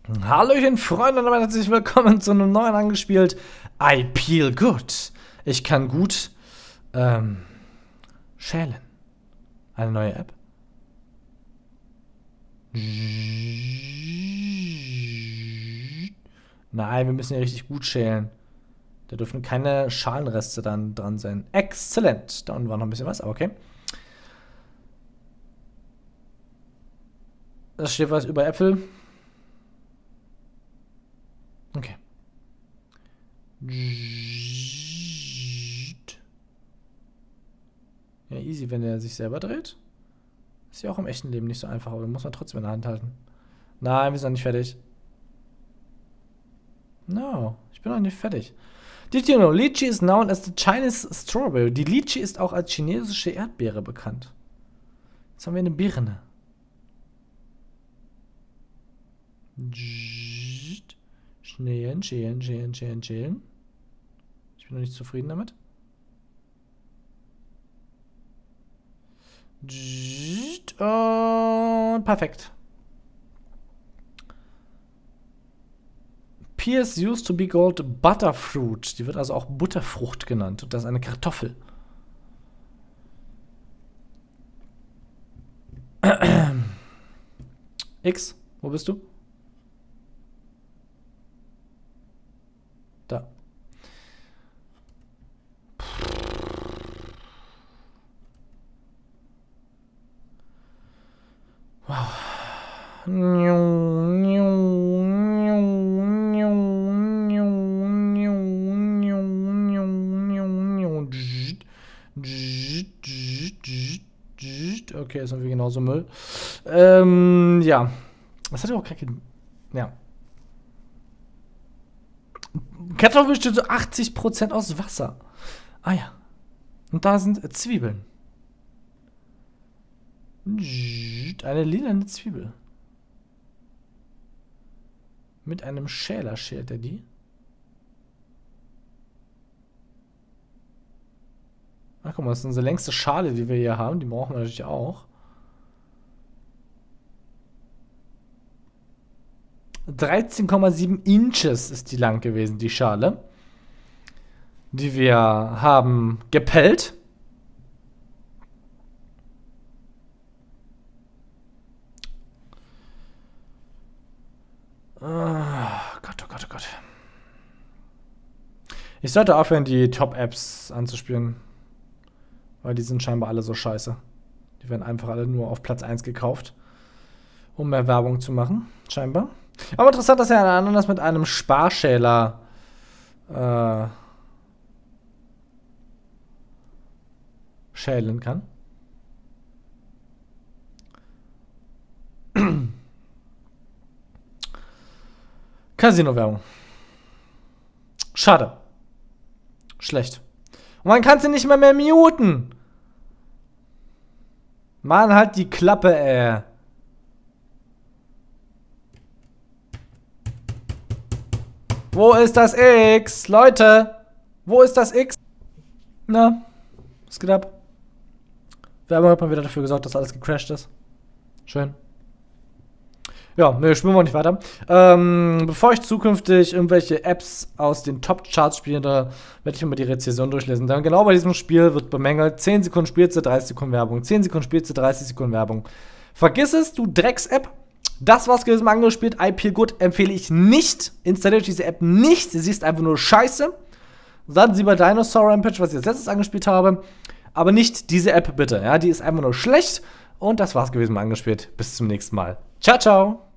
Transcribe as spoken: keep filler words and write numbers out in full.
Hallöchen Freunde und damit herzlich willkommen zu einem neuen angespielt I Peel Good. Ich kann gut ähm, schälen. Eine neue App. Nein, wir müssen ja richtig gut schälen. Da dürfen keine Schalenreste dann dran sein. Exzellent. Da unten war noch ein bisschen was, aber okay. Da steht was über Äpfel. Okay. Ja, easy, wenn er sich selber dreht. Ist ja auch im echten Leben nicht so einfach, aber muss man trotzdem in der Hand halten. Nein, wir sind noch nicht fertig. No, ich bin noch nicht fertig. Did you know, Lychee is known as the Chinese strawberry. Die Lychee ist auch als chinesische Erdbeere bekannt. Jetzt haben wir eine Birne. Schälen, schälen, schälen, schälen, schälen. Ich bin noch nicht zufrieden damit. Und perfekt. Pears used to be called butterfruit. Die wird also auch Butterfrucht genannt. Und das ist eine Kartoffel. X, wo bist du? Da. Wow. Okay, ist irgendwie genauso Müll. Ähm, ja. Das hat ja auch kacke. Ja. Kartoffel besteht so achtzig Prozent aus Wasser. Ah ja. Und da sind Zwiebeln. Eine lilane Zwiebel. Mit einem Schäler schält er die. Ach, guck mal, das ist unsere längste Schale, die wir hier haben. Die brauchen wir natürlich auch. dreizehn Komma sieben Inches ist die lang gewesen, die Schale. Die wir haben gepellt. Oh Gott, oh Gott, oh Gott. Ich sollte aufhören, die Top-Apps anzuspielen. Weil die sind scheinbar alle so scheiße. Die werden einfach alle nur auf Platz eins gekauft. Um mehr Werbung zu machen, scheinbar. Aber interessant, dass er anders mit einem Sparschäler äh, schälen kann. Casino-Werbung. Schade. Schlecht. Und man kann sie nicht mehr mehr muten. Mann, halt die Klappe, ey. Wo ist das X? Leute, wo ist das X? Na, was geht ab? Werbung hat mal wieder dafür gesorgt, dass alles gecrashed ist. Schön. Ja, ne, spielen wir nicht weiter. Ähm, bevor ich zukünftig irgendwelche Apps aus den Top-Charts spiele, da werde ich immer die Rezession durchlesen. Denn genau bei diesem Spiel wird bemängelt, zehn Sekunden Spielzeit, dreißig Sekunden Werbung. zehn Sekunden Spielzeit, dreißig Sekunden Werbung. Vergiss es, du Drecks-App. Das war's gewesen, mal angespielt. I Peel Good empfehle ich nicht. Installiert diese App nicht. Sie ist einfach nur scheiße. Dann sie bei Dinosaur Rampage, was ich als letztes angespielt habe. Aber nicht diese App, bitte. Ja, die ist einfach nur schlecht. Und das war's gewesen, mal angespielt. Bis zum nächsten Mal. Ciao, ciao.